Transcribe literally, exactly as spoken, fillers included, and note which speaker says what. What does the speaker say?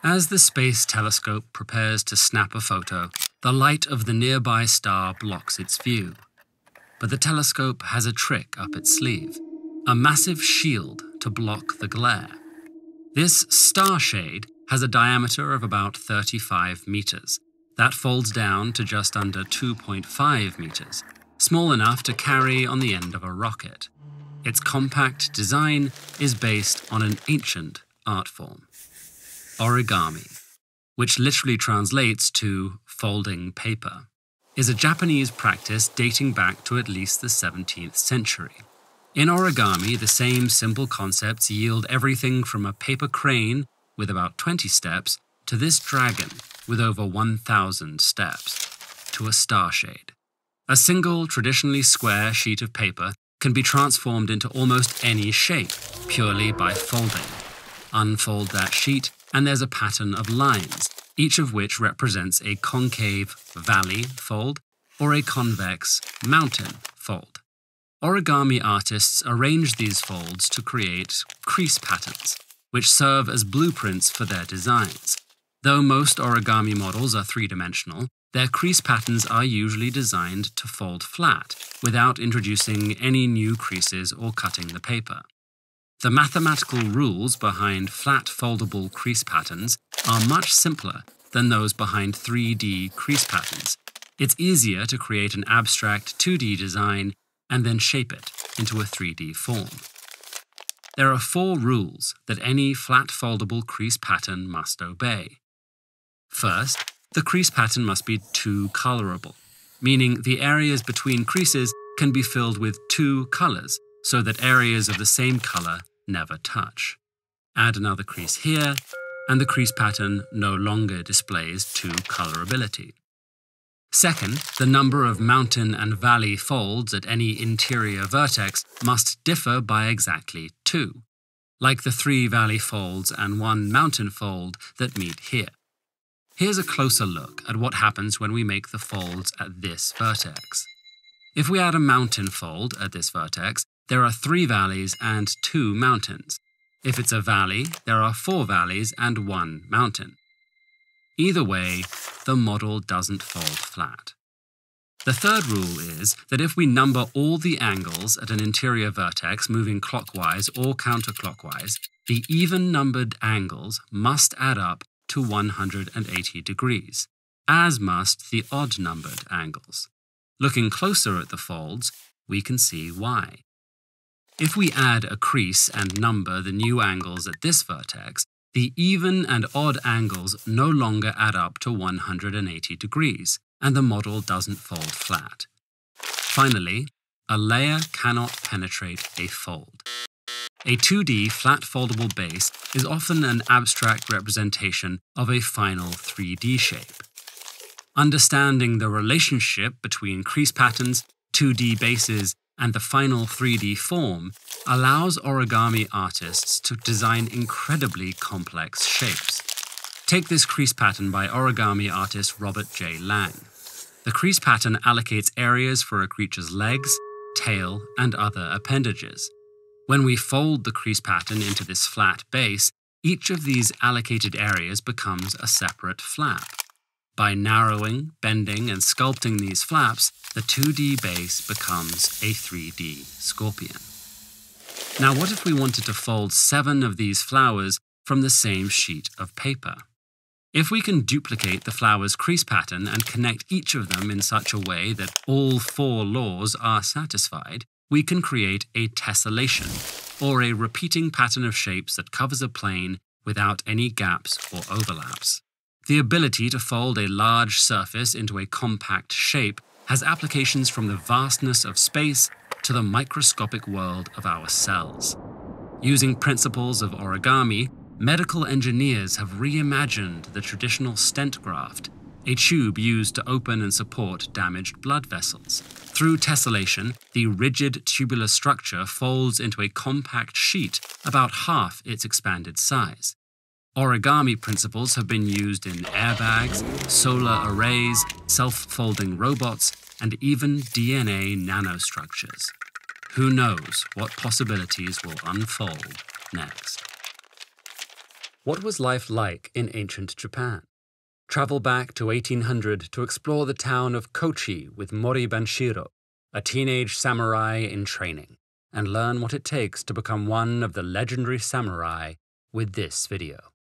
Speaker 1: As the space telescope prepares to snap a photo, the light of the nearby star blocks its view. But the telescope has a trick up its sleeve, a massive shield to block the glare. This star shade has a diameter of about thirty-five meters. That folds down to just under two point five meters, small enough to carry on the end of a rocket. Its compact design is based on an ancient art form, origami, which literally translates to folding paper, is a Japanese practice dating back to at least the seventeenth century. In origami, the same simple concepts yield everything from a paper crane with about twenty steps to this dragon with over one thousand steps, to a star shade. A single, traditionally square sheet of paper can be transformed into almost any shape purely by folding. Unfold that sheet, and there's a pattern of lines, each of which represents a concave valley fold or a convex mountain fold. Origami artists arrange these folds to create crease patterns, which serve as blueprints for their designs. Though most origami models are three-dimensional, their crease patterns are usually designed to fold flat, without introducing any new creases or cutting the paper. The mathematical rules behind flat foldable crease patterns are much simpler than those behind three D crease patterns. It's easier to create an abstract two D design and then shape it into a three D form. There are four rules that any flat foldable crease pattern must obey. First, the crease pattern must be two-colorable, meaning the areas between creases can be filled with two colors so that areas of the same color never touch. Add another crease here, and the crease pattern no longer displays two-colorability. Second, the number of mountain and valley folds at any interior vertex must differ by exactly two, like the three valley folds and one mountain fold that meet here. Here's a closer look at what happens when we make the folds at this vertex. If we add a mountain fold at this vertex, there are three valleys and two mountains. If it's a valley, there are four valleys and one mountain. Either way, the model doesn't fold flat. The third rule is that if we number all the angles at an interior vertex moving clockwise or counterclockwise, the even-numbered angles must add up to one hundred eighty degrees, as must the odd-numbered angles. Looking closer at the folds, we can see why. If we add a crease and number the new angles at this vertex, the even and odd angles no longer add up to one hundred eighty degrees, and the model doesn't fold flat. Finally, a layer cannot penetrate a fold. A two D flat foldable base is often an abstract representation of a final three D shape. Understanding the relationship between crease patterns, two D bases, and the final three D form allows origami artists to design incredibly complex shapes. Take this crease pattern by origami artist Robert J. Lang. The crease pattern allocates areas for a creature's legs, tail, and other appendages. When we fold the crease pattern into this flat base, each of these allocated areas becomes a separate flap. By narrowing, bending, and sculpting these flaps, the two D base becomes a three D scorpion. Now, what if we wanted to fold seven of these flowers from the same sheet of paper? If we can duplicate the flower's crease pattern and connect each of them in such a way that all four laws are satisfied, we can create a tessellation, or a repeating pattern of shapes that covers a plane without any gaps or overlaps. The ability to fold a large surface into a compact shape has applications from the vastness of space to the microscopic world of our cells. Using principles of origami, medical engineers have reimagined the traditional stent graft, a tube used to open and support damaged blood vessels. Through tessellation, the rigid tubular structure folds into a compact sheet about half its expanded size. Origami principles have been used in airbags, solar arrays, self-folding robots, and even D N A nanostructures. Who knows what possibilities will unfold next? What was life like in ancient Japan? Travel back to eighteen hundred to explore the town of Kochi with Mori Banshiro, a teenage samurai in training, and learn what it takes to become one of the legendary samurai with this video.